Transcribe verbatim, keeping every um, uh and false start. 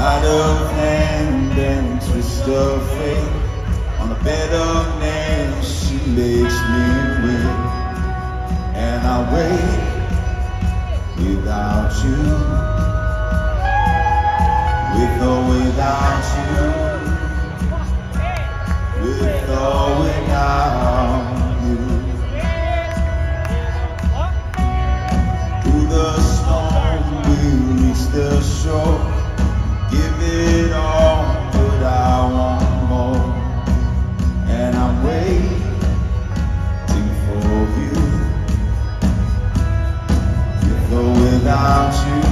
Out of hand and twist of fate, on a bed of nails she makes me wait. And I wait without you, with or without you, with or without you. Through the storm we'll reach the shore. Give it all, but I want more. And I'm waiting for you, with or without you.